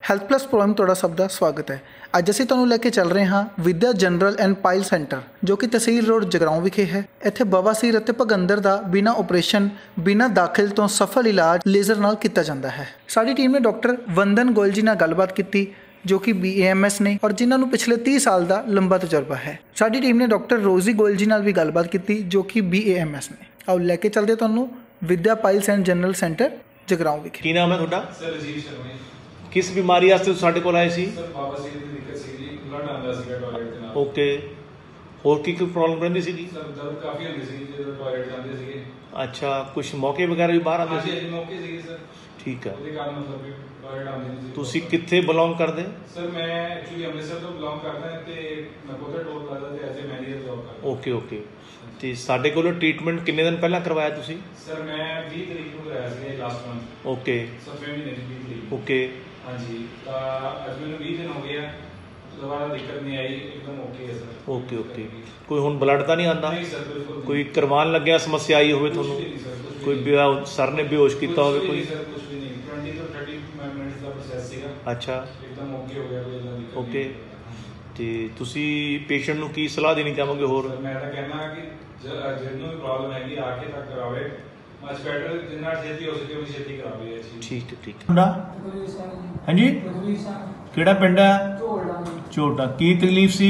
Health plus programme ਤੁਹਾਡਾ ਸਭ ਦਾ ਸਵਾਗਤ ਹੈ। ਅੱਜ ਅਸੀਂ ਤੁਹਾਨੂੰ ਲੈ ਕੇ ਚੱਲ ਰਹੇ ਹਾਂ Vidya general and pile centre ਜੋ ਕਿ ਤਹਿਸੀਲ ਰੋਡ ਜਗਰਾਓਂ ਵਿਖੇ ਹੈ। ਇੱਥੇ ਬਵਾਸੀਰ ਅਤੇ ਭਗੰਦਰ ਦਾ ਬਿਨਾਂ ਆਪਰੇਸ਼ਨ ਬਿਨਾਂ ਦਾਖਲ ਤੋਂ ਸਫਲ ਇਲਾਜ ਲੇਜ਼ਰ ਨਾਲ ਕੀਤਾ ਜਾਂਦਾ ਹੈ। ਸਾਡੀ ਟੀਮ ਨੇ ਡਾਕਟਰ ਵੰਦਨ ਗੋਇਲ ਜੀ ਨਾਲ ਗੱਲਬਾਤ ਕੀਤੀ ਜੋ ਕਿ BAMS ਨੇ ਔਰ ਜਿਨ੍ਹਾਂ ਨੂੰ ਪਿਛਲੇ 30 ਸਾਲ ਦਾ ਲੰਬਾ ਤਜਰਬਾ ਹੈ। ਸਾਡੀ ਟੀਮ ਨੇ ਡਾਕਟਰ ਰੋਜ਼ੀ ਗੋਇਲ ਜੀ ਨਾਲ ਵੀ ਗੱਲਬਾਤ ਕੀਤੀ ਜੋ ਕਿ BAMS ਨੇ। ਆਓ ਲੈ ਕੇ ਚੱਲਦੇ ਤੁਹਾਨੂੰ Vidya piles and general centre Jagraon ਵਿਖੇ। ਕੀ ਨਾਮ ਹੈ ਤੁਹਾਡਾ? ਸਰ ਅਜੀਤ ਸ਼ਰਮਾ। किस बीमारी वास्ते ਸਾਡੇ ਕੋਲ ਆਏ ਸੀ? ਸਰ ਬਵਾਸੀਰ ਦੀ ਦਿੱਕਤ ਸੀ ਜੀ, ਬਲੱਡ ਆਉਂਦਾ ਸੀਗਾ ਟਾਇਲਟ ਦੇ ਨਾਲ। ਓਕੇ, ਹੋਰ ਕੀ ਪ੍ਰੋਬਲਮ ਰਹਿੰਦੀ ਸੀਗੀ? ਸਰ ਦਰਦ ਕਾਫੀ ਹੁੰਦੀ ਸੀ ਜਦੋਂ ਟਾਇਲਟ ਜਾਂਦੇ ਸੀਗੇ। ਅੱਛਾ, ਕੁਝ ਮੌਕੇ ਵਗੈਰਾ ਵੀ ਬਾਹਰ ਆਉਂਦੇ ਸੀ? ਹਾਂਜੀ ਮੌਕੇ ਸੀਗੇ ਸਰ। ਠੀਕ ਹੈ। ਉਹਦੇ ਕਾਰਨ ਮਤਲਬ ਕਿ ਟਾਇਲਟ ਆਉਂਦੇ ਨਹੀਂ ਸੀ। ਤੁਸੀਂ ਕਿੱਥੇ ਬਿਲੋਂਗ ਕਰਦੇ? ਸਰ ਮੈਂ ਐਕਚੁਅਲੀ ਅੰਮ੍ਰਿਤਸਰ ਤੋਂ ਬਿਲੋਂਗ ਕਰਦਾ ਤੇ ਨਕੋਦਰ ਟੋਲ ਪਲਾਜ਼ਾ ਤੇ ਐਜ਼ ਏ ਮੈਨੇਜਰ ਜੌਬ ਕਰਦਾ। Okay okay. ਤੇ ਸਾਡੇ ਕੋਲੋਂ ਟ੍ਰੀਟਮੈਂਟ ਕਿੰਨੇ ਦਿਨ ਪਹਿਲਾਂ ਕਰਵਾਇਆ ਤੁਸੀਂ? ਸਰ ਮੈਂ 20 ਤਰੀਕ ਨੂੰ ਕਰਾਇਆ ਸੀ ਲਾਸਟ ਮੰਥ। ਓਕੇ। 7ਵੇਂ ਮਹੀਨੇ ਦੀ 20 ਤਰੀਕ। ਓਕੇ। ਹਾਂਜੀ ਤਾਂ ਅੱਜ ਮੈਨੂੰ 20 ਦਿਨ ਹੋ ਗਏ ਆ, ਦੁਬਾਰਾ ਦਿੱਕਤ ਨਹੀਂ ਆਈ, ਇੱਕਦਮ ਓਕੇ ਹੈ ਸਰ। Okay okay. ਕੋਈ ਹੁਣ ਬਲੱਡ ਤਾਂ ਨਹੀਂ ਆਉਂਦਾ? ਨਹੀਂ ਸਰ ਬਿਲਕੁਲ। ਕੋਈ ਕਰਵਾਉਣ ਲੱਗਿਆ ਸਮੱਸਿਆ ਆਈ ਹੋਵੇ ਤੁਹਾਨੂੰ? ਕੋਈ ਸਰ ਨੇ ਬੇਹੋਸ਼ ਕੀਤਾ ਹੋਵੇ ਕੋਈ? ਸਰ ਕੁਝ ਵੀ ਨਹੀਂ, 20 ਤੋਂ 30 ਮਿੰਟਸ ਦਾ ਪ੍ਰੋਸੈਸ ਸੀਗਾ। ਅੱਛਾ, ਇੱਕਦਮ ਓਕੇ ਹੋ ਗਿਆ, ਕੋਈ ਇਦਾਂ ਦੀ ਓਕੇ। ਤੇ ਤੁਸੀਂ ਪੇਸ਼ੈਂਟ ਨੂੰ ਕੀ ਸਲਾਹ ਦੇਣੀ ਚਾਹੋਗੇ ਹੋਰ? ਮੈਂ ਤਾਂ ਕਹਿੰਦਾ ਕਿ ਜਿਹਨੂੰ ਵੀ ਪ੍ਰੋਬਲਮ ਹੈਗੀ ਆ ਕੇ ਤੱਕ ਕਰਾਵੇ, ਮਚ ਬੈਟਰ ਜਿੰਨਾ ਛੇਤੀ ਹੋ ਸਕੇ ਉਹ ਛੇਤੀ ਕਰਾਵੇ ਇਹ ਚੀਜ਼। ਠੀਕ ਹੈ ਠੀਕ ਹੈ। ਤੁਹਾਡਾ? ਹਾਂਜੀ, ਕਿਹੜਾ ਪਿੰਡ ਹੈ? ਝੋਟਾ। ਕੀ ਤਕਲੀਫ ਸੀ?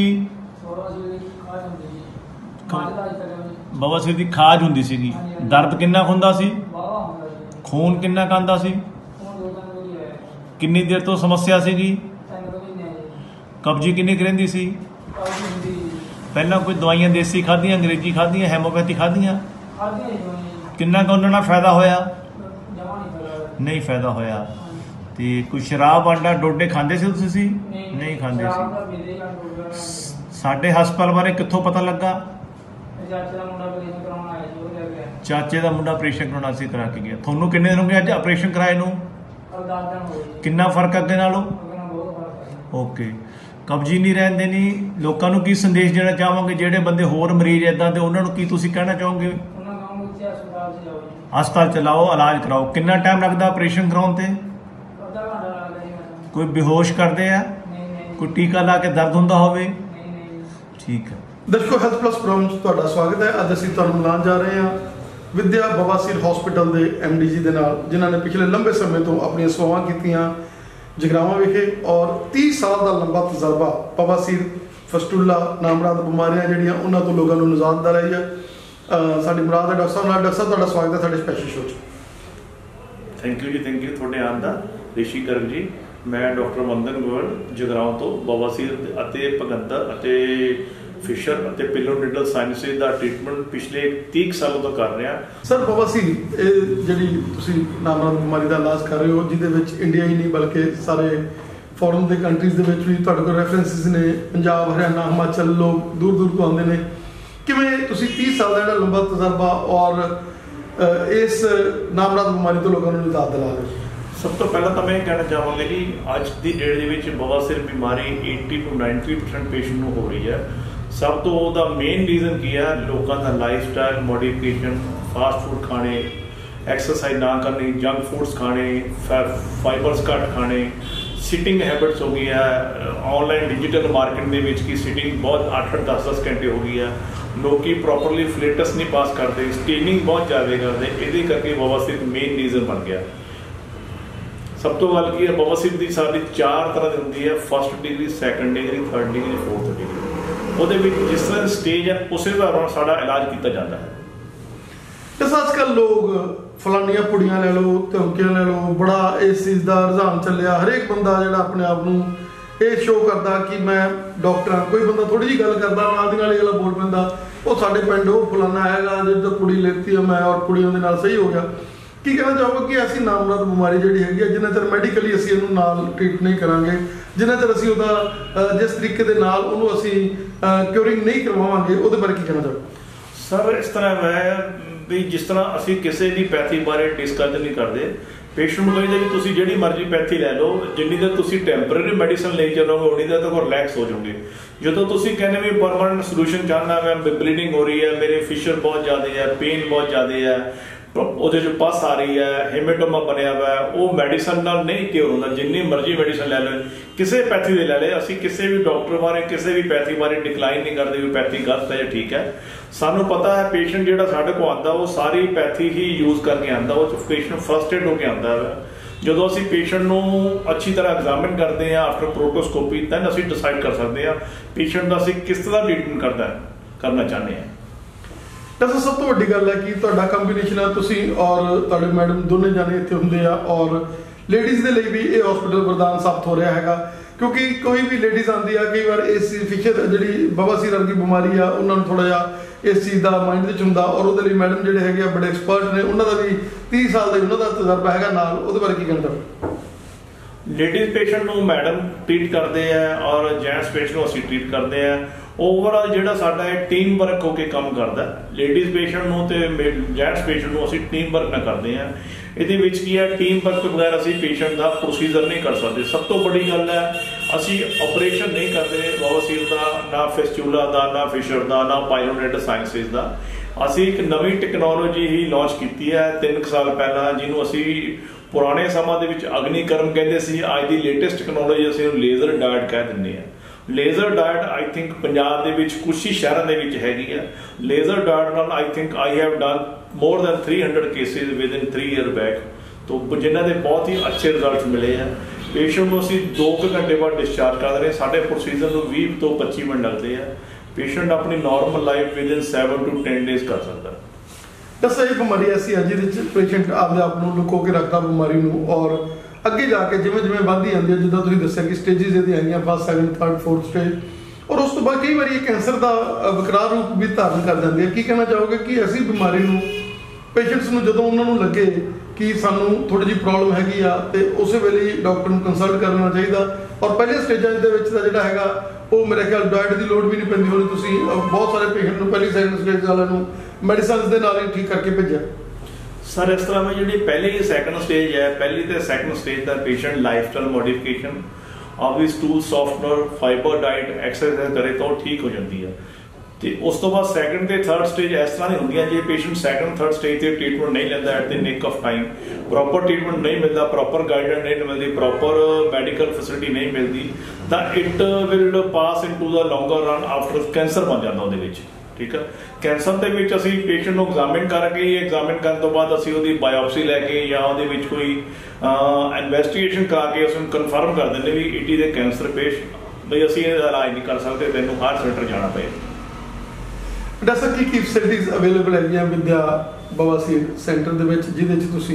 ਬਵਾਸੀਰ ਦੀ ਖਾਜ ਹੁੰਦੀ ਸੀਗੀ। ਦਰਦ ਕਿੰਨਾ ਹੁੰਦਾ ਸੀ? ਖੂਨ ਕਿੰਨਾ ਆਉਂਦਾ ਸੀ? ਕਿੰਨੀ ਦੇਰ ਤੋਂ ਸਮੱਸਿਆ ਸੀਗੀ? ਕਬਜੀ ਕਿੰਨੀ ਕੁ ਰਹਿੰਦੀ ਸੀ? ਪਹਿਲਾਂ ਕੋਈ ਦਵਾਈਆਂ ਦੇਸੀ ਖਾਧੀਆਂ, ਅੰਗਰੇਜ਼ੀ ਖਾਧੀਆਂ, ਹੈਮੋਪੈਥੀ ਖਾਧੀਆਂ? ਕਿੰਨਾ ਕੁ ਉਹਨਾਂ ਨਾਲ ਫਾਇਦਾ ਹੋਇਆ? ਨਹੀਂ ਫਾਇਦਾ ਹੋਇਆ। ਤੇ ਕੋਈ ਸ਼ਰਾਬ ਆਂਡਾ ਡੋਡੇ ਖਾਂਦੇ ਸੀ ਤੁਸੀਂ? ਨਹੀਂ ਖਾਂਦੇ ਸੀ। ਸਾਡੇ ਹਸਪਤਾਲ ਬਾਰੇ ਕਿੱਥੋਂ ਪਤਾ ਲੱਗਾ? ਚਾਚੇ ਦਾ ਮੁੰਡਾ ਆਪਰੇਸ਼ਨ ਕਰਾਉਣਾ ਸੀ, ਕਰਾ ਕੇ ਗਿਆ। ਤੁਹਾਨੂੰ ਕਿੰਨੇ ਦਿਨ ਹੋ ਗਏ ਅੱਜ ਆਪਰੇਸ਼ਨ ਕਰਾਏ ਨੂੰ? ਕਿੰਨਾ ਫਰਕ ਅੱਗੇ ਨਾਲੋਂ? ਓਕੇ। ਕਬਜੀ ਨਹੀਂ ਰਹਿਣ ਦੇਣੀ। ਲੋਕਾਂ ਨੂੰ ਕੀ ਸੰਦੇਸ਼ ਦੇਣਾ ਚਾਹੋਗੇ ਜਿਹੜੇ ਬੰਦੇ ਹੋਰ ਮਰੀਜ਼ ਇੱਦਾਂ ਦੇ, ਉਹਨਾਂ ਨੂੰ ਕੀ ਤੁਸੀਂ ਕਹਿਣਾ ਚਾਹੋਗੇ? ਹਸਪਤਾਲ ਚਲਾਓ, ਇਲਾਜ ਕਰਾਓ। ਕਿੰਨਾ ਟਾਈਮ ਲੱਗਦਾ ਆਪਰੇਸ਼ਨ ਕਰਾਉਣ ਤੇ? ਕੋਈ ਬੇਹੋਸ਼ ਕਰਦੇ ਆ? ਕੋਈ ਟੀਕਾ ਲਾ ਕੇ ਦਰਦ ਹੁੰਦਾ ਹੋਵੇ? ਠੀਕ ਹੈ। ਦਰਸ਼ਕੋ, ਹੈਲਥ ਪਲਸ ਪ੍ਰੋਗਰਾਮ 'ਚ ਤੁਹਾਡਾ ਸਵਾਗਤ ਹੈ। ਅੱਜ ਅਸੀਂ ਤੁਹਾਨੂੰ ਮਿਲਾਉਣ ਜਾ ਰਹੇ ਹਾਂ ਵਿਦਿਆ ਬਵਾਸੀਰ ਹਸਪੀਟਲ ਦੇ MD ਜੀ ਦੇ ਨਾਲ, ਜਿਨ੍ਹਾਂ ਨੇ ਪਿਛਲੇ ਲੰਬੇ ਸਮੇਂ ਤੋਂ ਆਪਣੀਆਂ ਸੇਵਾਵਾਂ ਕੀਤੀਆਂ ਜਗਰਾਵਾਂ ਵਿਖੇ ਔਰ 30 ਸਾਲ ਦਾ ਲੰਬਾ ਤਜਰਬਾ ਬਵਾਸੀਰ, ਫਸਟੂਲਾ, ਨਾਮਰਾਦ ਬਿਮਾਰੀਆਂ ਜਿਹੜੀਆਂ ਉਹਨਾਂ ਤੋਂ ਲੋਕਾਂ ਨੂੰ ਨਿਜਾਤ ਦਾ ਰਹੀ ਹੈ। ਸਾਡੀ ਮੁਰਾਦ ਹੈ ਡਾਕਟਰ ਸਾਹਿਬ ਨਾਲ। ਡਾਕਟਰ ਸਾਹਿਬ, ਤੁਹਾਡਾ ਸਵਾਗਤ ਹੈ ਸਾਡੇ ਸਪੈਸ਼ਲ ਸ਼ੋਅ 'ਚ। ਥੈਂਕ ਯੂ ਜੀ, ਥੈਂਕ ਯੂ ਤੁਹਾਡੇ ਆਉਣ ਦਾ। ਰਿਸ਼ੀ ਕਰਮ ਜੀ, ਮੈਂ ਡਾਕਟਰ ਵੰਦਨ ਗੋਇਲ ਜਗਰਾਓਂ ਤੋਂ ਬਵਾਸੀਰ ਅਤੇ ਭਗੰਦਰ ਅਤੇ ਫਿਸ਼ਰ ਅਤੇ ਪਿਲੋਨਿਡਲ ਸਾਇਨਸਿਸ ਦਾ ਟ੍ਰੀਟਮੈਂਟ ਪਿਛਲੇ 30 ਸਾਲਾਂ ਤੋਂ ਕਰ ਰਿਹਾ। ਸਰ, ਬਵਾਸੀਰ ਇਹ ਜਿਹੜੀ ਤੁਸੀਂ ਨਾਮਰਾਦ ਬਿਮਾਰੀ ਦਾ ਇਲਾਜ ਕਰ ਰਹੇ ਹੋ, ਜਿਹਦੇ ਵਿੱਚ ਇੰਡੀਆ ਹੀ ਨਹੀਂ ਬਲਕਿ ਸਾਰੇ ਫੋਰਨ ਦੇ ਕੰਟਰੀਜ਼ ਦੇ ਵਿੱਚ ਵੀ ਤੁਹਾਡੇ ਕੋਲ ਰੈਫਰੈਂਸਿਸ ਨੇ, ਪੰਜਾਬ, ਹਰਿਆਣਾ, ਹਿਮਾਚਲ, ਲੋਕ ਦੂਰ ਦੂਰ ਤੋਂ ਆਉਂਦੇ ਨੇ। ਕਿਵੇਂ ਤੁਸੀਂ 30 ਸਾਲ ਦਾ ਜਿਹੜਾ ਲੰਬਾ ਤਜਰਬਾ ਔਰ ਇਸ ਨਾਮਰਾਦ ਬਿਮਾਰੀ ਤੋਂ ਲੋਕਾਂ ਨੂੰ ਨਿਜਾਤ ਦਿਲਾ ਰਹੇ ਹੋ? ਸਭ ਤੋਂ ਪਹਿਲਾਂ ਤਾਂ ਮੈਂ ਇਹ ਕਹਿਣਾ ਚਾਹਾਂਗਾ ਕਿ ਅੱਜ ਦੀ ਡੇਟ ਦੇ ਵਿੱਚ ਬਵਾਸੀਰ ਬਿਮਾਰੀ 80 ਤੋਂ 90% ਪੇਸ਼ੈਂਟ ਨੂੰ ਹੋ ਰਹੀ ਹੈ। ਸਭ ਤੋਂ ਉਹਦਾ ਮੇਨ ਰੀਜ਼ਨ ਕੀ ਹੈ? ਲੋਕਾਂ ਦਾ life style modification, fast food ਖਾਣੇ, ਐਕਸਰਸਾਈਜ਼ ਨਾ ਕਰਨੀ, ਜੰਕ ਫੂਡਸ ਖਾਣੇ, ਫਾਈਬਰਸ ਘੱਟ ਖਾਣੇ, ਸਿਟਿੰਗ ਹੈਬਿਟਸ ਹੋ ਗਈ ਹੈ। ਆਨਲਾਈਨ ਡਿਜੀਟਲ ਮਾਰਕੀਟ ਦੇ ਵਿੱਚ ਕੀ ਸਿਟਿੰਗ ਬਹੁਤ 8-8 10-10 ਘੰਟੇ ਹੋ ਗਈ ਹੈ। ਲੋਕੀ ਪ੍ਰੋਪਰਲੀ ਫਿਲੇਟਸ ਨਹੀਂ ਪਾਸ ਕਰਦੇ, ਸਟੇਨਿੰਗ ਬਹੁਤ ਜ਼ਿਆਦਾ ਕਰਦੇ। ਇਹਦੇ ਕਰਕੇ ਬਵਾਸੀਰ ਮੇਨ ਰੀਜ਼ਨ ਬਣ ਗਿਆ। ਸਭ ਤੋਂ ਗੱਲ ਕੀ ਹੈ? ਬਵਾਸੀਰ ਦੀ ਸਾਡੀ 4 ਤਰ੍ਹਾਂ ਦੀ ਹੁੰਦੀ ਹੈ: first degree, second degree, third degree, fourth degree. ਉਹਦੇ ਵਿੱਚ ਜਿਸ ਤਰ੍ਹਾਂ ਸਟੇਜ ਹੈ ਉਸੇ ਹਿਸਾਬ ਨਾਲ ਸਾਡਾ ਇਲਾਜ ਕੀਤਾ ਜਾਂਦਾ ਹੈ। ਇਸ ਅੱਜ ਕੱਲ੍ਹ ਲੋਕ ਫਲਾਨੀਆਂ ਪੁੜੀਆਂ ਲੈ ਲਓ, ਧਮਕੀਆਂ ਲੈ ਲਓ, ਬੜਾ ਇਸ ਚੀਜ਼ ਦਾ ਰੁਝਾਨ ਚੱਲਿਆ। ਹਰੇਕ ਬੰਦਾ ਜਿਹੜਾ ਆਪਣੇ ਆਪ ਨੂੰ ਇਹ ਸ਼ੋਅ ਕਰਦਾ ਕਿ ਮੈਂ ਡਾਕਟਰ ਹਾਂ। ਕੋਈ ਬੰਦਾ ਥੋੜ੍ਹੀ ਜਿਹੀ ਗੱਲ ਕਰਦਾ, ਨਾਲ ਦੀ ਨਾਲ ਇਹ ਗੱਲ ਬੋਲ ਪੈਂਦਾ, ਉਹ ਸਾਡੇ ਪਿੰਡ ਉਹ ਫਲਾਨਾ ਹੈਗਾ ਜਿੱਦਾਂ ਪੁੜੀ ਲੈਤੀ ਆ ਮੈਂ ਔਰ ਪੁੜੀ ਉਹਦੇ ਨਾਲ ਸਹੀ ਹੋ ਗਿਆ। ਕੀ ਕਹਿਣਾ ਚਾਹੋਗੇ ਕਿ ਐਸੀ ਨਾਮਰਾਦ ਬਿਮਾਰੀ ਜਿਹੜੀ ਹੈਗੀ ਹੈ, ਜਿੰਨਾ ਚਿਰ ਮੈਡੀਕਲੀ ਅਸੀਂ ਇਹਨੂੰ ਨਾਲ ਟ੍ਰੀਟ ਨਹੀਂ ਕਰਾਂਗੇ, ਜਿੰਨਾ ਚਿਰ ਅਸੀਂ ਉਹਦਾ ਜਿਸ ਤਰੀਕੇ ਦੇ ਨਾਲ ਉਹਨੂੰ ਅਸੀਂ ਕਿਉਰਿੰਗ ਨਹੀਂ ਕਰਵਾਵਾਂਗੇ, ਉਹਦੇ ਬਾਰੇ ਕੀ ਕਹਿਣਾ ਚਾਹੋਗੇ? ਸਰ, ਇਸ ਤਰ੍ਹਾਂ ਹੈ ਵੀ ਜਿਸ ਤਰ੍ਹਾਂ ਅਸੀਂ ਕਿਸੇ ਦੀ ਪੈਥੀ ਬਾਰੇ ਡਿਸਕਸ ਨਹੀਂ ਕਰਦੇ, ਪੇਸ਼ੈਂਟ ਨੂੰ ਕਹਿੰਦੇ ਵੀ ਤੁਸੀਂ ਜਿਹੜੀ ਮਰਜ਼ੀ ਪੈਥੀ ਲੈ ਲਓ, ਜਿੰਨੀ ਦੇਰ ਤੁਸੀਂ ਟੈਂਪਰੇਰੀ ਮੈਡੀਸਨ ਲਈ ਚੱਲੋਗੇ ਉਨੀ ਦੇਰ ਤੱਕ ਰਿਲੈਕਸ ਹੋ ਜਾਓਗੇ। ਜਦੋਂ ਤੁਸੀਂ ਕਹਿੰਦੇ ਵੀ ਪਰਮਾਨੈਂਟ ਸੋਲੂਸ਼ਨ ਚਾਹੁੰਦਾ, ਮੈਂ ਬਲੀਡਿੰਗ ਹੋ ਰਹੀ ਹੈ, ਮੇਰੇ ਫਿਸ਼ਰ ਬਹੁਤ ਜ਼ਿਆਦਾ ਹੈ, ਪੇਨ ਬਹੁਤ ਜ਼ਿਆਦਾ ਹੈ, ਉਹਦੇ 'ਚ ਪਸ ਆ ਰਹੀ ਹੈ, ਹੈਮੇਟੋਮਾ ਬਣਿਆ ਵਾ, ਉਹ ਮੈਡੀਸਨ ਨਾਲ ਨਹੀਂ ਕਿਉਰ ਹੁੰਦਾ। ਜਿੰਨੀ ਮਰਜ਼ੀ ਮੈਡੀਸਨ ਲੈ ਲਓ, ਕਿਸੇ ਪੈਥੀ ਦੇ ਲੈ ਲਏ, ਅਸੀਂ ਕਿਸੇ ਵੀ ਡਾਕਟਰ ਬਾਰੇ ਕਿਸੇ ਵੀ ਪੈਥੀ ਬਾਰੇ ਡਿਕਲਾਈਨ ਨਹੀਂ ਕਰਦੇ ਵੀ ਪੈਥੀ ਗਲਤ ਹੈ ਜਾਂ ਠੀਕ ਹੈ। ਸਾਨੂੰ ਪਤਾ ਹੈ ਪੇਸ਼ੈਂਟ ਜਿਹੜਾ ਸਾਡੇ ਕੋਲ ਆਉਂਦਾ ਉਹ ਸਾਰੀ ਪੈਥੀ ਹੀ ਯੂਜ਼ ਕਰਕੇ ਆਉਂਦਾ, ਉਹ 'ਚ ਪੇਸ਼ੈਂਟ ਫਸਟ ਏਡ ਹੋ ਕੇ ਆਉਂਦਾ ਹੈ। ਜਦੋਂ ਅਸੀਂ ਪੇਸ਼ੈਂਟ ਨੂੰ ਅੱਛੀ ਤਰ੍ਹਾਂ ਐਗਜ਼ਾਮਿਨ ਕਰਦੇ ਹਾਂ ਆਫਟਰ ਪ੍ਰੋਟੋਸਕੋਪੀ, ਤਾਂ ਅਸੀਂ ਡਿਸਾਈਡ ਕਰ ਸਕਦੇ ਹਾਂ ਪੇਸ਼ੈਂਟ ਦਾ ਅਸੀਂ ਕਿਸ ਤਰ੍ਹਾਂ ਟ੍ਰੀਟਮੈਂਟ ਕਰਨਾ ਚਾਹੁੰਦੇ ਹਾਂ। ਤਾਂ ਸਭ ਤੋਂ ਵੱਡੀ ਗੱਲ ਹੈ ਕਿ ਤੁਹਾਡਾ ਕੰਬੀਨੇਸ਼ਨ ਹੈ, ਤੁਸੀਂ ਔਰ ਤੁਹਾਡੇ ਮੈਡਮ ਦੋਨੇ ਜਾਣੇ ਇੱਥੇ ਹੁੰਦੇ ਆ, ਔਰ ਲੇਡੀਜ਼ ਦੇ ਲਈ ਵੀ ਇਹ ਹਸਪੀਟਲ ਵਰਦਾਨ ਸਾਬਤ ਹੋ ਰਿਹਾ ਹੈਗਾ। ਕਿਉਂਕਿ ਕੋਈ ਵੀ ਲੇਡੀਜ਼ ਆਉਂਦੀ ਆ, ਕਈ ਵਾਰ ਇਸ ਫਿਸ਼ਰ ਜਿਹੜੀ ਬਵਾਸੀਰ ਵਰਗੀ ਬਿਮਾਰੀ ਆ, ਉਹਨਾਂ ਨੂੰ ਥੋੜਾ ਜਿਹਾ ਇਸ ਚੀਜ਼ ਦਾ ਮਾਈਂਡ ਵਿੱਚ ਹੁੰਦਾ, ਔਰ ਉਹਦੇ ਲਈ ਮੈਡਮ ਜਿਹੜੇ ਹੈਗੇ ਆ ਬੜੇ ਐਕਸਪਰਟ ਨੇ, ਉਹਨਾਂ ਦਾ ਵੀ 30 ਸਾਲ ਦਾ ਉਹਨਾਂ ਦਾ ਤਜਰਬਾ ਹੈਗਾ ਨਾਲ, ਉਹਦੇ ਬਾਰੇ ਕੀ ਕਹਿੰਦਾ? ਲੇਡੀਜ਼ ਪੇਸ਼ੈਂਟ ਨੂੰ ਮੈਡਮ ਟ੍ਰੀਟ ਕਰਦੇ ਆ ਔਰ ਜੈਂਟਸ ਪੇਸ਼ੈਂਟ ਨੂੰ ਅਸੀਂ ਟ੍ਰੀਟ ਕਰਦੇ ਆ। ਓਵਰਆਲ ਜਿਹੜਾ ਸਾਡਾ ਇਹ ਟੀਮ ਵਰਕ ਹੋ ਕੇ ਕੰਮ ਕਰਦਾ, ਲੇਡੀਜ਼ ਪੇਸ਼ੈਂਟ ਨੂੰ ਤੇ ਜੈਂਟਸ ਪੇਸ਼ੈਂਟ ਨੂੰ ਅਸੀਂ ਟੀਮ ਵਰਕ ਨਾਲ ਕਰਦੇ ਆ। ਇਹਦੇ ਵਿੱਚ ਕੀ ਹੈ, ਟੀਮ ਵਰਕ ਤੋਂ ਬਗੈਰ ਅਸੀਂ ਪੇਸ਼ੈਂਟ ਦਾ ਪ੍ਰੋਸੀਜਰ ਨਹੀਂ ਕਰ ਸਕਦੇ। ਸਭ ਤੋਂ ਵੱਡੀ ਗੱਲ ਹੈ, ਅਸੀਂ ਆਪਰੇਸ਼ਨ ਨਹੀਂ ਕਰਦੇ ਬਵਾਸੀਰ ਦਾ, ਨਾ ਫਿਸਚੂਲਾ ਦਾ, ਨਾ ਫਿਸ਼ਰ ਦਾ, ਨਾ ਪਾਇਲੋਨੇਟਸਾਈਨਸਿਸ ਦਾ। ਅਸੀਂ ਇੱਕ ਨਵੀਂ ਟੈਕਨੋਲੋਜੀ ਹੀ ਲਾਂਚ ਕੀਤੀ ਹੈ 3 ਸਾਲ ਪਹਿਲਾਂ, ਜਿਹਨੂੰ ਅਸੀਂ ਪੁਰਾਣੇ ਸਮਾਂ ਦੇ ਵਿੱਚ ਅਗਨੀਕਰਮ ਕਹਿੰਦੇ ਸੀ, ਅੱਜ ਦੀ ਲੇਟੈਸਟ ਟੈਕਨੋਲੋਜੀ ਅਸੀਂ ਉਹਨੂੰ ਲੇਜ਼ਰ ਡਾਇਟ ਕਹਿ ਦਿੰਦੇ ਹਾਂ। Laser diet I think Punjab ਦੇ ਵਿੱਚ ਕੁਝ ਹੀ ਸ਼ਹਿਰਾਂ ਦੇ ਵਿੱਚ ਹੈਗੀ ਆ। ਲੇਜ਼ਰ ਡਾਇਟ ਨਾਲ I think I have done more than 300 cases within 3 year back, ਤੋਂ ਜਿਨ੍ਹਾਂ ਦੇ ਬਹੁਤ ਹੀ ਅੱਛੇ ਰਿਜ਼ਲਟਸ ਮਿਲੇ ਆ। ਪੇਸ਼ੈਂਟ ਨੂੰ ਅਸੀਂ 2 ਘੰਟੇ ਬਾਅਦ ਡਿਸਚਾਰਜ ਕਰ ਰਹੇ। ਸਾਡੇ ਪ੍ਰੋਸੀਜਰ ਨੂੰ 20 ਤੋਂ 25 ਮਿੰਟ ਲੱਗਦੇ ਆ। ਪੇਸ਼ੈਂਟ ਆਪਣੀ normal life within 7 to 10 days ਕਰ ਸਕਦਾ। ਤਾਂ ਸਹੀ ਬਿਮਾਰੀ ਐਸੀ ਹੈ ਜਿਹਦੇ ਵਿੱਚ ਪੇਸ਼ੈਂਟ ਆਪਦੇ ਆਪ ਨੂੰ ਲੁਕੋ ਕੇ ਰੱਖਦਾ ਬਿਮਾਰੀ ਨੂੰ, ਔਰ ਅੱਗੇ ਜਾ ਕੇ ਜਿਵੇਂ ਜਿਵੇਂ ਵੱਧਦੀ ਜਾਂਦੀ ਹੈ, ਜਿੱਦਾਂ ਤੁਸੀਂ ਦੱਸਿਆ ਕਿ ਸਟੇਜਿਸ ਇਹਦੀ ਆਈਆਂ, first, second, third, fourth stage, ਔਰ ਉਸ ਤੋਂ ਬਾਅਦ ਕਈ ਵਾਰੀ ਇਹ ਕੈਂਸਰ ਦਾ ਵਿਕਰਾਲ ਰੂਪ ਵੀ ਧਾਰਨ ਕਰ ਜਾਂਦੀ ਹੈ। ਕੀ ਕਹਿਣਾ ਚਾਹੋਗੇ ਕਿ ਐਸੀ ਬਿਮਾਰੀ ਨੂੰ ਪੇਸ਼ੈਂਟਸ ਨੂੰ ਜਦੋਂ ਉਹਨਾਂ ਨੂੰ ਲੱਗੇ ਕਿ ਸਾਨੂੰ ਥੋੜੀ ਜਿਹੀ ਪ੍ਰੋਬਲਮ ਹੈਗੀ ਆ, ਤੇ ਉਸੇ ਵੇਲੇ ਹੀ ਡਾਕਟਰ ਨੂੰ ਕੰਸਲਟ ਕਰਨਾ ਚਾਹੀਦਾ, ਔਰ ਪਹਿਲੇ ਸਟੇਜਾਂ ਦੇ ਵਿੱਚ ਦਾ ਜਿਹੜਾ ਹੈਗਾ ਉਹ ਮੇਰੇ ਖਿਆਲ ਡਾਇਟ ਦੀ ਲੋੜ ਵੀ ਨਹੀਂ ਪੈਂਦੀ ਹੋਣੀ, ਤੁਸੀਂ ਬਹੁਤ ਸਾਰੇ ਪੇਸ਼ੈਂਟ ਨੂੰ ਪਹਿਲੀ ਸੈਕੰਡ ਸਟੇਜ ਵਾਲਿਆਂ ਨੂੰ ਮੈਡੀਸਨਸ ਦੇ ਨਾਲ ਹੀ ਠੀਕ ਕਰਕੇ ਭੇਜਿਆ? ਸਰ ਇਸ ਤਰ੍ਹਾਂ ਮੈਂ ਜਿਹੜੀ ਪਹਿਲੀ ਸੈਕੰਡ ਸਟੇਜ ਹੈ, ਪਹਿਲੀ ਤੇ ਸੈਕੰਡ ਸਟੇਜ ਦਾ ਪੇਸ਼ੈਂਟ ਲਾਈਫਸਟਾਈਲ ਮੋਡੀਫਿਕੇਸ਼ਨ, ਆਬਵੀ stool softener, fibre diet, exercise ਕਰੇ ਤਾਂ ਉਹ ਠੀਕ ਹੋ ਜਾਂਦੀ ਹੈ। ਤੇ ਉਸ ਤੋਂ ਬਾਅਦ ਸੈਕੰਡ ਤੇ ਥਰਡ ਸਟੇਜ ਇਸ ਤਰ੍ਹਾਂ ਦੀ ਹੁੰਦੀਆਂ, ਜੇ ਪੇਸ਼ੈਂਟ ਸੈਕੰਡ ਥਰਡ ਸਟੇਜ ਤੇ ਟ੍ਰੀਟਮੈਂਟ ਨਹੀਂ ਲੈਂਦਾ ਐਟ ਦ ਨਿਕ ਆਫ ਟਾਈਮ, ਪ੍ਰੋਪਰ ਟ੍ਰੀਟਮੈਂਟ ਨਹੀਂ ਮਿਲਦਾ, ਪ੍ਰੋਪਰ ਗਾਈਡੈਂਸ ਨਹੀਂ ਮਿਲਦੀ, ਪ੍ਰੋਪਰ ਮੈਡੀਕਲ ਫੈਸਿਲਿਟੀ ਨਹੀਂ ਮਿਲਦੀ, ਤਾਂ it will pass into the longer run after cancer ਬਣ ਜਾਂਦਾ ਉਹਦੇ ਵਿੱਚ। ਠੀਕ ਹੈ, ਕੈਂਸਰ ਦੇ ਵਿੱਚ ਅਸੀਂ ਪੇਸ਼ੈਂਟ ਨੂੰ ਐਗਜ਼ਾਮਿਨ ਕਰਕੇ, ਐਗਜ਼ਾਮਿਨ ਕਰਨ ਤੋਂ ਬਾਅਦ ਅਸੀਂ ਉਹਦੀ ਬਾਇਓਪਸੀ ਲੈ ਕੇ ਜਾਂ ਉਹਦੇ ਵਿੱਚ ਕੋਈ ਇਨਵੈਸਟੀਗੇਸ਼ਨ ਕਰਾ ਕੇ ਉਸ ਨੂੰ ਕਨਫਰਮ ਕਰ ਦਿੰਦੇ ਵੀ it is a cancer patient, ਬਈ ਅਸੀਂ ਇਹਦਾ ਇਲਾਜ ਨਹੀਂ ਕਰ ਸਕਦੇ, ਤੈਨੂੰ ਹਰ ਸੈਂਟਰ ਜਾਣਾ ਪਏਗਾ। ਡਾਕਟਰ ਕੀ ਫੈਸਿਲਿਟੀਜ਼ ਅਵੇਲੇਬਲ ਹੈਗੀਆਂ ਵਿਦਿਆ ਬਵਾਸੀਰ ਸੈਂਟਰ ਦੇ ਵਿੱਚ, ਜਿਹਦੇ ਵਿੱਚ ਤੁਸੀਂ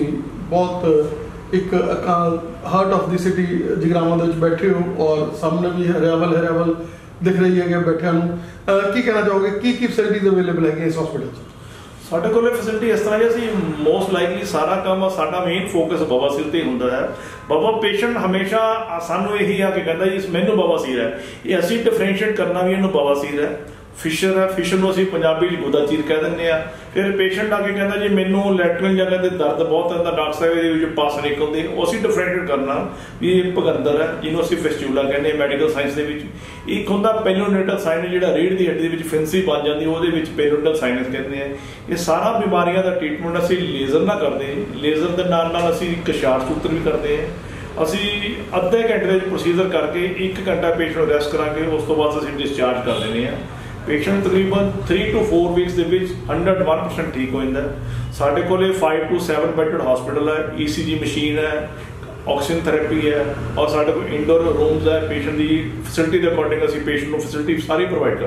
ਬਹੁਤ ਇੱਕ heart of the city Jagraon ਦੇ ਵਿੱਚ ਬੈਠੇ ਹੋ, ਔਰ ਸਾਹਮਣੇ ਵੀ ਹਰਿਆਵਲ ਦਿਖ ਰਹੀ ਹੈ ਬੈਠਿਆਂ ਨੂੰ? ਕੀ ਕਹਿਣਾ ਚਾਹੋਗੇ, ਕੀ ਫੈਸਿਲਿਟੀਜ਼ ਅਵੇਲੇਬਲ ਹੈਗੀਆਂ ਇਸ ਹਸਪੀਟਲ 'ਚ? ਸਾਡੇ ਕੋਲ ਫੈਸਿਲਿਟੀ ਇਸ ਤਰ੍ਹਾਂ ਹੈ, ਅਸੀਂ ਮੋਸਟ ਲਾਈਕਲੀ ਸਾਰਾ ਕੰਮ, ਸਾਡਾ ਮੇਨ ਫੋਕਸ ਬਵਾਸੀਰ ਤੇ ਹੁੰਦਾ ਹੈ। ਬਾਬਾ ਪੇਸ਼ੈਂਟ ਹਮੇਸ਼ਾ ਸਾਨੂੰ ਇਹੀ ਆ ਕੇ ਕਹਿੰਦਾ ਜੀ ਮੈਨੂੰ ਬਵਾਸੀਰ ਹੈ, ਇਹ ਅਸੀਂ ਡਿਫਰੈਂਸ਼ੀਏਟ ਕਰਨਾ ਵੀ ਇਹਨੂੰ ਬਵਾਸੀਰ ਹੈ। ਫਿਸ਼ਰ ਹੈ, ਫਿਸ਼ਰ ਨੂੰ ਅਸੀਂ ਪੰਜਾਬੀ 'ਚ ਗੁਦਾਚੀਰ ਕਹਿ ਦਿੰਦੇ ਆ। ਫਿਰ ਪੇਸ਼ੈਂਟ ਆ ਕੇ ਕਹਿੰਦਾ ਜੀ ਮੈਨੂੰ ਲੈਟਰਿਨ ਜਗ੍ਹਾ ਤੇ ਦਰਦ ਬਹੁਤ ਹੁੰਦਾ, ਡਾਕਟਰ ਸਾਹਿਬ ਇਹਦੇ ਵਿੱਚ ਪਸ ਨਿਕਲਦੇ, ਉਹ ਅਸੀਂ ਡਿਫਰੈਂਸ਼ੀਏਟ ਕਰਨਾ ਵੀ ਇਹ ਭਗੰਦਰ ਹੈ, ਜਿਹਨੂੰ ਅਸੀਂ ਫਿਸਚੂਲਾ ਕਹਿੰਦੇ ਮੈਡੀਕਲ ਸਾਇੰਸ ਦੇ ਵਿੱਚ। ਇੱਕ ਹੁੰਦਾ ਪੈਲੋਨੇਟਲ ਸਾਈਨਸ, ਜਿਹੜਾ ਰੀੜ੍ਹ ਦੀ ਹੱਡੀ ਦੇ ਵਿੱਚ ਫਿੰਸੀ ਬਣ ਜਾਂਦੀ, ਉਹਦੇ ਵਿੱਚ ਪੈਲੋਨੇਟਲ ਸਾਈਨਸ ਕਹਿੰਦੇ ਆ। ਇਹ ਸਾਰਾ ਬਿਮਾਰੀਆਂ ਦਾ ਟ੍ਰੀਟਮੈਂਟ ਅਸੀਂ ਲੇਜ਼ਰ ਨਾਲ ਕਰਦੇ, ਲੇਜ਼ਰ ਦੇ ਨਾਲ ਅਸੀਂ ਕਸ਼ਾਰ ਸੂਤਰ ਵੀ ਕਰਦੇ ਹਾਂ। ਅਸੀਂ ਅੱਧੇ ਘੰਟੇ ਦੇ ਵਿੱਚ ਪ੍ਰੋਸੀਜਰ ਕਰਕੇ 1 ਘੰਟਾ ਪੇਸ਼ੈਂਟ ਨੂੰ ਰੈਸਟ ਕਰਾਂਗੇ, ਉਸ ਤੋਂ ਬਾਅਦ ਅਸੀਂ ਡਿਸਚਾਰਜ ਕਰ ਦਿੰਦੇ ਹਾਂ। ਪੇਸ਼ੈਂਟ ਤਕਰੀਬਨ 3 to 4 ਵੀਕਸ ਦੇ ਵਿੱਚ 101% ਠੀਕ ਹੋ ਜਾਂਦਾ। ਸਾਡੇ ਕੋਲ 5 to 7 ਬੈੱਡਡ ਹਸਪੀਟਲ ਹੈ, ECG ਮਸ਼ੀਨ ਹੈ, ਆਕਸੀਜਨ ਥੈਰੇਪੀ ਹੈ, ਔਰ ਸਾਡੇ ਕੋਲ ਇੰਡੋਰ ਰੂਮਸ ਹੈ। ਪੇਸ਼ੈਂਟ ਦੀ ਫੈਸਿਲਿਟੀ ਦੇ ਅਕੋਰਡਿੰਗ ਅਸੀਂ ਪੇਸ਼ੈਂਟ ਨੂੰ ਫੈਸਿਲਿਟੀ ਸਾਰੀ ਪ੍ਰੋਵਾਈਡ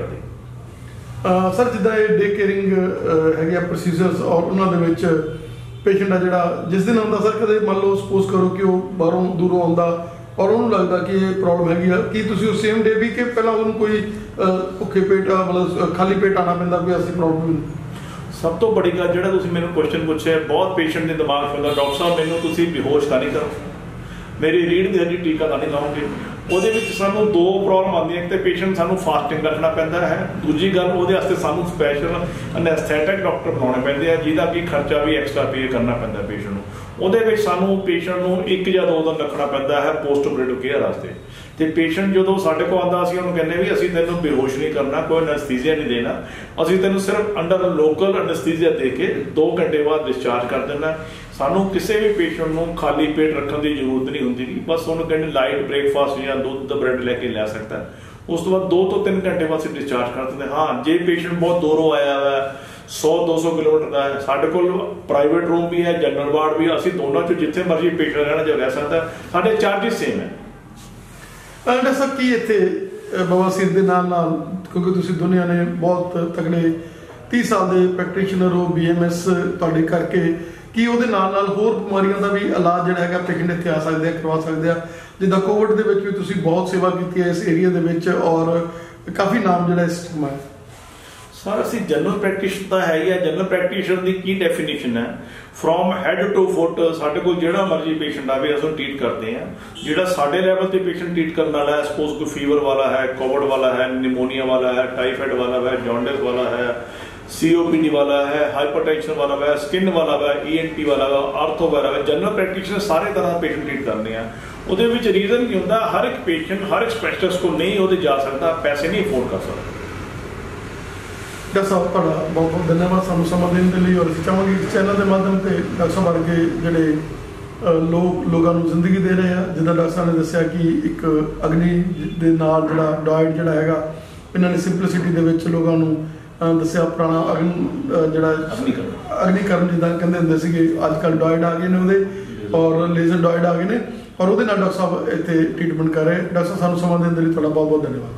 ਕਰਦੇ। ਸਰ ਜਿੱਦਾਂ ਇਹ ਡੇ ਕੇਅਰਿੰਗ ਹੈਗੇ ਆ ਪ੍ਰੋਸੀਜਰਸ, ਔਰ ਉਹਨਾਂ ਦੇ ਵਿੱਚ ਪੇਸ਼ੈਂਟ ਆ ਜਿਹੜਾ ਜਿਸ ਦਿਨ ਆਉਂਦਾ, ਸਰ ਕਦੇ ਮੰਨ ਲਓ ਸਪੋਜ਼ ਕਰੋ ਕਿ ਉਹ ਬਾਹਰੋਂ ਦੂਰੋਂ ਆਉਂਦਾ ਔਰ ਉਹਨੂੰ ਲੱਗਦਾ ਕਿ ਇਹ ਪ੍ਰੋਬਲਮ ਹੈਗੀ ਆ, ਕੀ ਤੁਸੀਂ ਉਸ ਸੇਮ ਡੇ ਵੀ ਕਿ ਪਹਿਲਾਂ ਉਹਨੂੰ ਕੋਈ ਭੁੱਖੇ ਪੇਟ ਮਤਲਬ ਖਾਲੀ ਪੇਟ ਆਉਣਾ ਪੈਂਦਾ ਕੋਈ ਐਸੀ ਪ੍ਰੋਬਲਮ? ਸਭ ਤੋਂ ਬੜੀ ਗੱਲ ਜਿਹੜਾ ਤੁਸੀਂ ਮੈਨੂੰ ਕੁਐਸਚਨ ਪੁੱਛਿਆ, ਬਹੁਤ ਪੇਸ਼ੈਂਟ ਦੇ ਦਿਮਾਗ 'ਚ ਹੁੰਦਾ ਡਾਕਟਰ ਸਾਹਿਬ ਮੈਨੂੰ ਤੁਸੀਂ ਬੇਹੋਸ਼ ਤਾਂ ਨਹੀਂ ਕਰੋ, ਮੇਰੀ ਰੀੜ੍ਹ ਦੀ ਹੱਡੀ ਟੀਕਾ ਤਾਂ ਨਹੀਂ ਲਾਓਗੇ। ਉਹਦੇ ਵਿੱਚ ਸਾਨੂੰ 2 ਪ੍ਰੋਬਲਮ ਆਉਂਦੀਆਂ, ਇੱਕ ਤਾਂ ਪੇਸ਼ੈਂਟ ਸਾਨੂੰ ਫਾਸਟਿੰਗ ਰੱਖਣਾ ਪੈਂਦਾ ਹੈ, ਦੂਜੀ ਗੱਲ ਉਹਦੇ ਵਾਸਤੇ ਸਾਨੂੰ ਸਪੈਸ਼ਲ ਅਨੈਸਥੈਟਿਕ ਡਾਕਟਰ ਬਣਾਉਣੇ ਪੈਂਦੇ ਆ, ਜਿਹਦਾ ਕਿ ਖਰਚਾ ਵੀ ਐਕਸਟਰਾ ਪੇ ਕਰਨਾ ਪੈਂਦਾ ਪੇਸ਼ੈਂਟ ਨੂੰ। ਉਹਦੇ ਵਿੱਚ ਸਾਨੂੰ ਪੇਸ਼ੈਂਟ ਨੂੰ 1 ਜਾਂ 2 ਦਿਨ ਰੱਖਣਾ ਪੈਂਦਾ ਹੈ ਪੋਸਟ ਆਪਰੇਟਿਵ ਕੇਅਰ ਵਾਸਤੇ। ਤੇ ਪੇਸ਼ੈਂਟ ਜਦੋਂ ਸਾਡੇ ਕੋਲ ਆਉਂਦਾ ਅਸੀਂ ਉਹਨੂੰ ਕਹਿੰਦੇ ਵੀ ਅਸੀਂ ਤੈਨੂੰ ਬੇਹੋਸ਼ ਨਹੀਂ ਕਰਨਾ, ਕੋਈ ਐਨਸਥੀਸੀਆ ਨਹੀਂ ਦੇਣਾ, ਅਸੀਂ ਤੈਨੂੰ ਸਿਰਫ ਅੰਡਰ ਲੋਕਲ ਐਨਸਥੀਸੀਆ ਦੇ ਕੇ 2 ਘੰਟੇ ਬਾਅਦ ਡਿਸਚਾਰਜ ਕਰ ਦੇਣਾ। ਸਾਨੂੰ ਕਿਸੇ ਵੀ ਪੇਸ਼ੈਂਟ ਨੂੰ ਖਾਲੀ ਪੇਟ ਰੱਖਣ ਦੀ ਜ਼ਰੂਰਤ ਨਹੀਂ ਹੁੰਦੀ, ਬਸ ਉਹਨੂੰ ਕਹਿੰਦੇ ਲਾਈਟ ਬ੍ਰੇਕਫਾਸਟ ਜਾਂ ਦੁੱਧ ਦਾ ਬ੍ਰੈਡ ਲੈ ਕੇ ਲੈ ਸਕਦਾ। ਉਸ ਤੋਂ ਬਾਅਦ 2 ਤੋਂ 3 ਘੰਟੇ ਬਾਅਦ ਅਸੀਂ ਡਿਸਚਾਰਜ ਕਰ ਦਿੰਦੇ। ਹਾਂ, ਜੇ ਪੇਸ਼ੈਂਟ ਬਹੁਤ ਦੂਰੋਂ ਆਇਆ ਹੈ 100-200 ਕਿਲੋਮੀਟਰ ਦਾ ਹੈ, ਸਾਡੇ ਕੋਲ ਪ੍ਰਾਈਵੇਟ ਰੂਮ ਵੀ ਹੈ, ਜਨਰਲ ਵਾਰਡ ਵੀ, ਅਸੀਂ ਦੋਨਾਂ ਚੋਂ ਜਿੱਥੇ ਮਰਜ਼ੀ ਪੇਸ਼ੈਂਟ ਰਹਿਣਾ ਜਾਂ ਰਹਿ ਸਕਦਾ। ਸਾਡੇ ਚਾਰਜਿਸ ਸੇਮ ਹੈ। ਡਾਕਟਰ ਸਾਹਿਬ ਕੀ ਇੱਥੇ ਬਵਾਸੀਰ ਦੇ ਨਾਲ ਨਾਲ, ਕਿਉਂਕਿ ਤੁਸੀਂ ਦੁਨੀਆ ਨੇ ਬਹੁਤ ਤਕੜੇ 30 ਸਾਲ ਦੇ ਪ੍ਰੈਕਟੀਸ਼ਨਰ ਹੋ BMS ਤੁਹਾਡੇ ਕਰਕੇ, ਕੀ ਉਹਦੇ ਨਾਲ ਨਾਲ ਹੋਰ ਬਿਮਾਰੀਆਂ ਦਾ ਵੀ ਇਲਾਜ ਜਿਹੜਾ ਹੈਗਾ ਪੇਸ਼ੈਂਟ ਇੱਥੇ ਆ ਸਕਦੇ ਆ, ਕਰਵਾ ਸਕਦੇ ਆ? ਜਿੱਦਾਂ ਕੋਵਿਡ ਦੇ ਵਿੱਚ ਵੀ ਤੁਸੀਂ ਬਹੁਤ ਸੇਵਾ ਕੀਤੀ ਹੈ ਇਸ ਏਰੀਆ ਦੇ ਵਿੱਚ, ਔਰ ਕਾਫੀ ਨਾਮ ਜਿਹੜਾ ਇਸ ਟੀਮ ਹੈ। ਸਰ ਅਸੀਂ ਜਨਰਲ ਪ੍ਰੈਕਟੀਸ਼ਨਰ ਤਾਂ ਹੈ ਹੀ ਹੈ। ਜਨਰਲ ਪ੍ਰੈਕਟੀਸ਼ਨਰ ਦੀ ਕੀ ਡੈਫੀਨੇਸ਼ਨ ਹੈ? ਫਰੋਮ ਹੈਡ ਟੂ ਫੁੱਟ ਸਾਡੇ ਕੋਲ ਜਿਹੜਾ ਮਰਜ਼ੀ ਪੇਸ਼ੈਂਟ ਆਵੇ ਅਸੀਂ ਟ੍ਰੀਟ ਕਰਦੇ ਹਾਂ। ਜਿਹੜਾ ਸਾਡੇ ਲੈਵਲ ਤੇ ਪੇਸ਼ੈਂਟ ਟ੍ਰੀਟ ਕਰਨ ਵਾਲਾ ਹੈ, ਸਪੋਜ਼ ਕੋਈ ਫੀਵਰ ਵਾਲਾ ਹੈ, ਕੋਵਿਡ ਵਾਲਾ ਹੈ, ਨਿਮੋਨੀਆ ਵਾਲਾ ਹੈ, ਟਾਈਫਾइड वाला है, जॉन्डिस वाला है, COPD वाला है, हाइपरटेंशन वाला है, स्किन वाला है, ENT वाला है, आर्थो वाला है, जनरल प्रैक्टिशनर सारे तरह पेशेंट ट्रीट करते हैं। ਉਹਦੇ ਵਿੱਚ ਰੀਜ਼ਨ ਕੀ ਹੁੰਦਾ, ਹਰ ਇੱਕ ਪੇਸ਼ੈਂਟ ਹਰ ਇੱਕ ਸਪੈਸ਼ਲਿਸਟ ਕੋਲ ਨਹੀਂ ਉਹਦੇ ਜਾ ਸਕਦਾ, ਪੈਸੇ ਨਹੀਂ ਅਫੋਰਡ ਕਰ ਸਕਦਾ। ਡਾਕਟਰ ਸਾਹਿਬ ਤੁਹਾਡਾ ਬਹੁਤ ਬਹੁਤ ਧੰਨਵਾਦ ਸਾਨੂੰ ਸਮਾਂ ਦੇਣ ਦੇ ਲਈ, ਔਰ ਅਸੀਂ ਚਾਹਾਂਗੇ ਇਸ ਚੈਨਲ ਦੇ ਮਾਧਿਅਮ ਤੇ ਡਾਕਟਰ ਸਾਹਿਬ ਵਰਗੇ ਜਿਹੜੇ ਲੋਕਾਂ ਨੂੰ ਜ਼ਿੰਦਗੀ ਦੇ ਰਹੇ ਆ, ਜਿੱਦਾਂ ਡਾਕਟਰ ਸਾਹਿਬ ਨੇ ਦੱਸਿਆ ਕਿ ਇੱਕ ਅਗਨੀ ਦੇ ਨਾਲ ਜਿਹੜਾ ਡਾਇਟ ਜਿਹੜਾ ਹੈਗਾ, ਇਹਨਾਂ ਨੇ ਸਿੰਪਲਿਸਿਟੀ ਦੇ ਵਿੱਚ ਲੋਕਾਂ ਨੂੰ ਦੱਸਿਆ ਪੁਰਾਣਾ ਜਿਹੜਾ ਅਗਨੀਕਰਨ ਜਿੱਦਾਂ ਕਹਿੰਦੇ ਹੁੰਦੇ ਸੀਗੇ, ਅੱਜ ਕੱਲ੍ਹ ਡਾਇਟ ਆ ਗਏ ਨੇ ਉਹਦੇ, ਔਰ ਲੇਜ਼ਰ ਡਾਇਟ ਆ ਗਏ ਨੇ, ਔਰ ਉਹਦੇ ਨਾਲ ਡਾਕਟਰ ਸਾਹਿਬ ਇੱਥੇ ਟ੍ਰੀਟਮੈਂਟ ਕਰ ਰਹੇ। ਡਾਕਟਰ ਸਾਹਿਬ ਸਾਨੂੰ ਸਮਾਂ ਦੇਣ ਦੇ ਲਈ ਤੁਹਾਡਾ ਬਹੁਤ ਬਹੁਤ ਧੰਨਵਾਦ।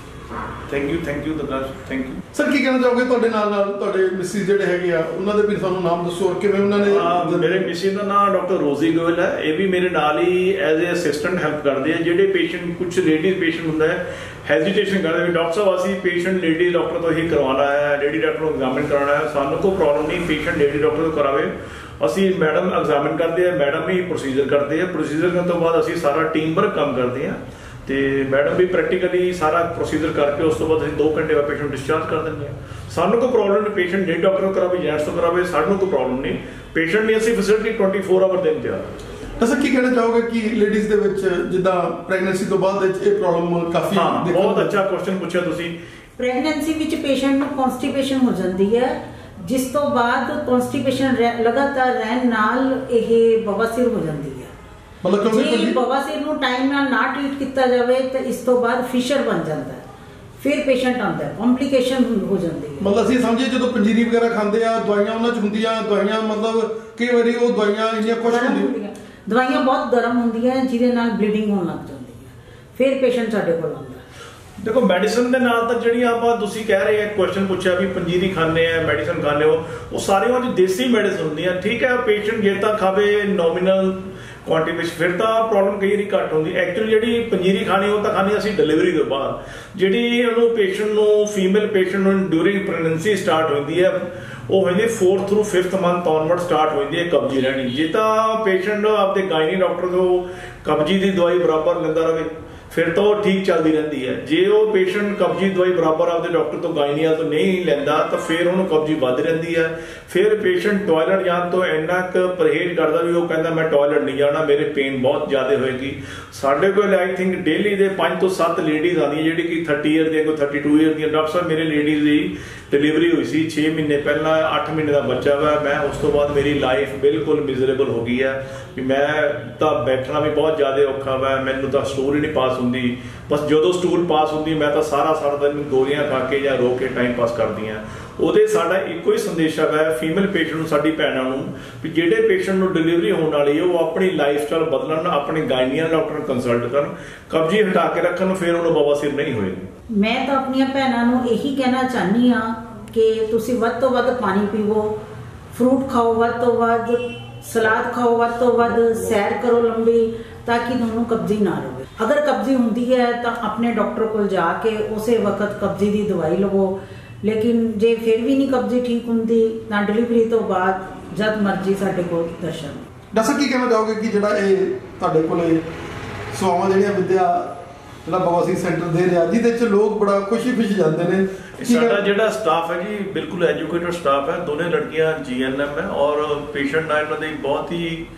ਥੈਂਕ ਯੂ ਦਰਗਾਹ, ਥੈਂਕ ਯੂ ਸਰ। ਕੀ ਕਹਿਣਾ ਚਾਹੋਗੇ ਤੁਹਾਡੇ ਨਾਲ ਨਾਲ ਤੁਹਾਡੇ ਮਿਸਿਸ ਜਿਹੜੇ ਹੈਗੇ ਆ, ਉਹਨਾਂ ਦੇ ਵੀ ਸਾਨੂੰ ਨਾਮ ਦੱਸੋ, ਔਰ ਕਿਵੇਂ ਉਹਨਾਂ ਨੇ? ਮੇਰੇ ਮਿਸਿਸ ਦਾ ਨਾਮ ਡਾਕਟਰ ਰੋਜ਼ੀ ਗੋਇਲ ਹੈ। ਇਹ ਵੀ ਮੇਰੇ ਨਾਲ ਹੀ ਐਜ਼ ਏ ਅਸਿਸਟੈਂਟ ਹੈਲਪ ਕਰਦੇ ਆ। ਜਿਹੜੇ ਪੇਸ਼ੈਂਟ, ਕੁਝ ਲੇਡੀਜ਼ ਪੇਸ਼ੈਂਟ ਹੁੰਦਾ ਹੈ ਹੈਜ਼ੀਟੇਸ਼ਨ ਕਰਦੇ ਵੀ ਡਾਕਟਰ ਸਾਹਿਬ ਅਸੀਂ ਪੇਸ਼ੈਂਟ ਲੇਡੀ ਡਾਕਟਰ ਤੋਂ ਹੀ ਕਰਵਾਉਣਾ ਹੈ, ਲੇਡੀ ਡਾਕਟਰ ਨੂੰ ਐਗਜ਼ਾਮਿਨ ਕਰਾਉਣਾ ਹੈ, ਸਾਨੂੰ ਕੋਈ ਪ੍ਰੋਬਲਮ ਨਹੀਂ, ਪੇਸ਼ੈਂਟ ਲੇਡੀ ਡਾਕਟਰ ਤੋਂ ਕਰਾਵੇ। ਅਸੀਂ ਮੈਡਮ ਐਗਜ਼ਾਮਿਨ ਕਰਦੇ ਆ, ਮੈਡਮ ਹੀ ਪ੍ਰੋਸੀਜਰ ਕਰਦੇ ਆ। ਪ੍ਰੋਸੀਜਰ ਕਰਨ ਤੋਂ ਬਾਅਦ ਅਸੀਂ ਸਾਰਾ ਟੀਮ ਵਰਕ ਕੰਮ ਕਰਦੇ ਆ, ਤੇ ਮੈਡਮ ਵੀ ਪ੍ਰੈਕਟੀਕਲੀ ਸਾਰਾ ਪ੍ਰੋਸੀਜਰ ਕਰਕੇ ਉਸ ਤੋਂ ਬਾਅਦ ਅਸੀਂ 2 ਘੰਟੇ ਬਾਅਦ ਪੇਸ਼ੈਂਟ ਡਿਸਚਾਰਜ ਕਰ ਦਿੰਦੇ ਆ। ਸਾਨੂੰ ਕੋਈ ਪ੍ਰੋਬਲਮ ਨਹੀਂ, ਪੇਸ਼ੈਂਟ ਲੇਡੀ ਡਾਕਟਰ ਤੋਂ ਕਰਾਵੇ, ਜੈਂਟਸ ਤੋਂ ਕਰਾਵੇ, ਸਾਨੂੰ ਕੋਈ ਪ੍ਰੋਬਲਮ ਨਹੀਂ। ਪੇਸ਼ੈਂਟ ਲਈ ਅਸੀਂ ਫੈਸਿਲਿਟੀ 24 ਆਵਰ ਦੇਣ ਤਿਆਰ ਹਾਂ। ਅੱਛਾ, ਕੀ ਕਹਿਣਾ ਚਾਹੋਗੇ ਕਿ ਲੇਡੀਜ਼ ਦੇ ਵਿੱਚ ਜਿੱਦਾਂ ਪ੍ਰੈਗਨੈਂਸੀ ਤੋਂ ਬਾਅਦ ਇਹ ਪ੍ਰੋਬਲਮ ਕਾਫੀ? ਬਹੁਤ ਅੱਛਾ ਕੁਐਸਚਨ ਪੁੱਛਿਆ ਤੁਸੀਂ। ਪ੍ਰੈਗਨੈਂਸੀ ਵਿੱਚ ਪੇਸ਼ੈਂਟ ਨੂੰ ਕਨਸਟੀਪੇਸ਼ਨ ਹੋ ਜਾਂਦੀ ਹੈ, ਜਿਸ ਤੋਂ ਬਾਅਦ ਕਨਸਟੀਪੇਸ਼ਨ ਲਗਾਤਾਰ ਰਹਿਣ ਨਾਲ ਇਹ ਬਵਾਸੀਰ ਹੋ ਜਾਂਦੀ ਹੈ। ਮਤਲਬ ਜੇ ਬਵਾਸੀਰ ਨੂੰ ਟਾਈਮ ਨਾਲ ਨਾ ਟ੍ਰੀਟ ਕੀਤਾ ਜਾਵੇ ਤਾਂ ਇਸ ਤੋਂ ਬਾਅਦ ਫਿਸ਼ਰ ਬਣ ਜਾਂਦਾ ਹੈ, ਫਿਰ ਪੇਸ਼ੈਂਟ ਆਉਂਦਾ ਹੈ, ਕੰਪਲਿਕੇਸ਼ਨ ਹੋ ਜਾਂਦੀ ਹੈ। ਮਤਲਬ ਅਸੀਂ ਸਮਝੀਏ ਜਦੋਂ ਪੰਜੀਰੀ ਵਗੈਰਾ ਖਾਂਦੇ ਆ, ਦਵਾਈਆਂ ਉਹਨਾਂ 'ਚ ਹੁੰਦੀਆਂ, ਦਵਾਈਆਂ ਮਤਲਬ ਕਈ ਵਾਰੀ ਉਹ ਦਵਾਈਆਂ ਇੰਨੀਆਂ ਕੁਛ ਹੁੰਦੀਆਂ, ਦਵਾਈਆਂ ਬਹੁਤ ਗਰਮ ਹੁੰਦੀਆਂ ਜਿਹਦੇ ਨਾਲ ਬਲੀਡਿੰਗ ਹੋਣ ਲੱਗ ਜਾਂਦੀ ਹੈ, ਫਿਰ ਪੇਸ਼ੈਂਟ ਸਾਡੇ ਕੋਲ ਆਉਂਦਾ। ਦੇਖੋ ਮੈਡੀਸਨ ਦੇ ਨਾਲ ਤਾਂ ਜਿਹੜੀਆਂ ਆਪਾਂ ਤੁਸੀਂ ਕਹਿ ਰਹੇ ਆ ਕੁਐਸਚਨ ਪੁੱਛਿਆ ਵੀ ਪੰਜੀਰੀ ਖਾਂਦੇ ਆ, ਮੈਡੀਸਨ ਖਾਂਦੇ ਹੋ, ਉਹ ਸਾਰੀਆਂ ਦੀ ਦੇਸੀ ਮੈਡੀਸਨ ਹੁੰਦੀਆਂ। ਠੀਕ ਹੈ, ਪੇਸ਼ੈਂਟ ਜੇ ਤਾਂ ਖਾਵੇ ਨੋਮੀਨਲ ਕੁਆਂਟੀਟੀ ਵਿੱਚ ਫਿਰ ਤਾਂ ਪ੍ਰੋਬਲਮ ਕਈ ਵਾਰੀ ਘੱਟ ਹੁੰਦੀ। ਐਕਚੁਅਲੀ ਜਿਹੜੀ ਪੰਜੀਰੀ ਖਾਣੀ ਉਹ ਤਾਂ ਖਾਣੀ ਅਸੀਂ ਡਿਲੀਵਰੀ ਤੋਂ ਬਾਅਦ। ਜਿਹੜੀ ਉਹਨੂੰ ਪੇਸ਼ੈਂਟ ਨੂੰ, ਫੀਮੇਲ ਪੇਸ਼ੈਂਟ ਨੂੰ ਡਿਊਰਿੰਗ ਪ੍ਰੈਗਨੈਂਸੀ ਸਟਾਰਟ ਹੁੰਦੀ ਹੈ, ਉਹ ਹੁੰਦੀ 4th through 5th month onward start ਹੋ ਜਾਂਦੀ ਹੈ ਕਬਜੀ ਰਹਿਣੀ। ਜੇ ਤਾਂ ਪੇਸ਼ੈਂਟ ਆਪਦੇ ਗਾਇਨੀ ਡਾਕਟਰ ਤੋਂ ਕਬਜੀ ਦੀ ਦਵਾਈ ਬਰਾਬਰ ਲੈਂਦਾ ਰਹੇ ਫਿਰ ਤਾਂ ਉਹ ਠੀਕ ਚੱਲਦੀ ਰਹਿੰਦੀ ਹੈ। ਜੇ ਉਹ ਪੇਸ਼ੈਂਟ ਕਬਜੀ ਦਵਾਈ ਬਰਾਬਰ ਆਪਦੇ ਡਾਕਟਰ ਤੋਂ ਗਾਇਨੀਆ ਤੋਂ ਨਹੀਂ ਲੈਂਦਾ ਤਾਂ ਫਿਰ ਉਹਨੂੰ ਕਬਜੀ ਵੱਧ ਰਹਿੰਦੀ ਹੈ। ਫਿਰ ਪੇਸ਼ੈਂਟ ਟਾਇਲਟ ਜਾਣ ਤੋਂ ਇੰਨਾ ਕੁ ਪਰਹੇਜ਼ ਕਰਦਾ ਵੀ ਉਹ ਕਹਿੰਦਾ ਮੈਂ ਟਾਇਲਟ ਨਹੀਂ ਜਾਣਾ, ਮੇਰੇ ਪੇਨ ਬਹੁਤ ਜ਼ਿਆਦਾ ਹੋਏਗੀ। ਸਾਡੇ ਕੋਲ ਆਈ ਥਿੰਕ ਡੇਲੀ ਦੇ 5 ਤੋਂ 7 ਲੇਡੀਜ਼ ਆਉਂਦੀਆਂ ਜਿਹੜੀ ਕਿ 30 ਈਅਰ ਦੀਆਂ, ਕੋਈ 32 ਈਅਰ ਦੀਆਂ। ਡਾਕਟਰ ਸਾਹਿਬ ਮੇਰੇ ਲੇਡੀਜ਼ ਦੀ ਡਿਲੀਵਰੀ ਹੋਈ ਸੀ 6 ਮਹੀਨੇ ਪਹਿਲਾਂ, 8 ਮਹੀਨੇ ਦਾ ਬੱਚਾ ਵਾ, ਮੈਂ ਉਸ ਤੋਂ ਬਾਅਦ ਮੇਰੀ ਲਾਈਫ ਬਿਲਕੁਲ ਮਿਜ਼ਰੇਬਲ ਹੋ ਗਈ ਹੈ ਵੀ ਮੈਂ ਤਾਂ ਬੈਠਣਾ ਵੀ ਬਹੁਤ ਜ਼ਿਆਦਾ ਔਖਾ ਵਾ, ਮੈਨੂੰ ਤਾਂ ਸਟੂਲ ਹੀ ਨਹੀਂ ਪਾਸ ਹੁੰਦੀ। ਬਸ ਜਦੋਂ ਸਟੂਲ ਪਾਸ ਹੁੰਦੀ ਮੈਂ ਤਾਂ ਸਾਰਾ ਦਿਨ ਗੋਲੀਆਂ ਖਾ ਕੇ ਜਾਂ ਰੋ ਕੇ ਟਾਈਮ ਪਾਸ ਕਰਦੀ ਹਾਂ। ਉਹਦੇ ਸਾਡਾ ਇੱਕੋ ਹੀ ਸੰਦੇਸ਼ ਹੈ ਫੀਮੇਲ ਪੇਸ਼ੈਂਟ ਨੂੰ, ਸਾਡੀ ਭੈਣਾਂ ਨੂੰ, ਵੀ ਜਿਹੜੇ ਪੇਸ਼ੈਂਟ ਨੂੰ ਡਿਲੀਵਰੀ ਹੋਣ ਵਾਲੀ ਹੈ ਉਹ ਆਪਣੀ ਲਾਈਫ ਸਟਾਈਲ ਬਦਲਣ, ਆਪਣੇ ਗਾਇਨੀਆ ਡਾਕਟਰ ਨੂੰ ਕੰਸਲਟ ਕਰਨ, ਕਬਜੀ ਹਟਾ ਕੇ ਰੱਖਣ, ਫਿਰ ਉਹਨੂੰ ਬਵਾਸੀਰ ਨਹੀਂ ਹੋਏਗੀ। ਮੈਂ ਤਾਂ ਆਪਣੀਆਂ ਭੈਣਾਂ ਨੂੰ ਇਹੀ ਕਹਿਣਾ ਚਾਹਨੀ ਹਾਂ ਕਿ ਤੁਸੀਂ ਵੱਧ ਤੋਂ ਵੱਧ ਪਾਣੀ ਪੀਵੋ, ਫਰੂਟ ਖਾਓ ਵੱਧ ਤੋਂ ਵੱਧ, ਸਲਾਦ ਖਾਓ ਵੱਧ ਤੋਂ ਵੱਧ, ਸੈਰ ਕਰੋ ਲੰਬੀ, ਤਾਂ ਕਿ ਤੁਹਾਨੂੰ ਕਬਜੀ ਨਾ ਰਹੇ। ਅਗਰ ਕਬਜੀ ਹੁੰਦੀ ਹੈ ਤਾਂ ਆਪਣੇ ਡਾਕਟਰ ਕੋਲ ਜਾ ਕੇ ਉਸੇ ਵਕਤ ਕਬਜੀ ਦੀ ਦਵਾਈ ਲਵੋ। ਲੇਕਿਨ ਜੇ ਫਿਰ ਵੀ ਨਹੀਂ ਕਬਜੀ ਠੀਕ ਹੁੰਦੀ ਤਾਂ ਡਿਲੀਵਰੀ ਤੋਂ ਬਾਅਦ ਜਦ ਮਰਜ਼ੀ ਸਾਡੇ ਕੋਲ ਦਰਸ਼ਨ। ਦੱਸੋ ਕੀ ਕਹਿਣਾ ਚਾਹੋਗੇ ਕਿ ਜਿਹੜਾ ਇਹ ਤੁਹਾਡੇ ਕੋਲੇ ਸੇਵਾਵਾਂ ਜਿਹੜੀਆਂ ਵਿਦਿਆ ਜਿਹੜਾ ਬਵਾਸੀਰ ਸੈਂਟਰ ਦੇ ਰਿਹਾ, ਜਿਹਦੇ ਚ ਲੋਕ ਬੜਾ ਖੁਸ਼ੀ ਜਾਂਦੇ ਨੇ? ਸਾਡਾ ਜਿਹੜਾ ਸਟਾਫ ਹੈ ਜੀ ਬਿਲਕੁਲ ਐਜੂਕੇਟਡ ਸਟਾਫ ਹੈ, ਦੋਨੇ ਲੜਕੀਆਂ GNM ਹੈ, ਔਰ ਪੇਸ਼ੈਂਟ ਨਾਲ ਇਹਨਾਂ ਦੀ ਬਹੁਤ ਹੀ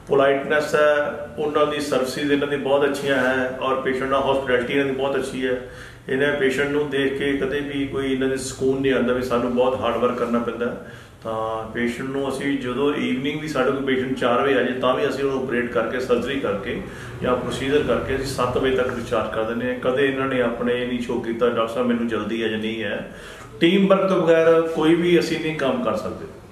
पोलाइटनैस है, उन्होंने सर्विसिज इन्हों की बहुत अच्छिया है और पेशेंट की हॉस्पिटैलिटी इन्हों की बहुत अच्छी है। इन्हें पेशेंट को देख के कदे भी कोई इन्होंने सुकून नहीं आता भी सानू बहुत हार्ड वर्क करना पैंदा। तो पेशेंट को असी जो ईवनिंग भी साढ़े कोई पेशेंट 4 बजे आ जाए तो भी असी उन्होंने ऑपरेट करके सर्जरी करके या प्रोसीजर करके असी 7 बजे तक डिस्चार्ज कर दें। कदे इन्होंने अपने नहीं शो किया डॉक्टर साहब मैनू जल्दी है या नहीं है। टीम वर्क तो बगैर कोई भी असी नहीं काम कर सकते।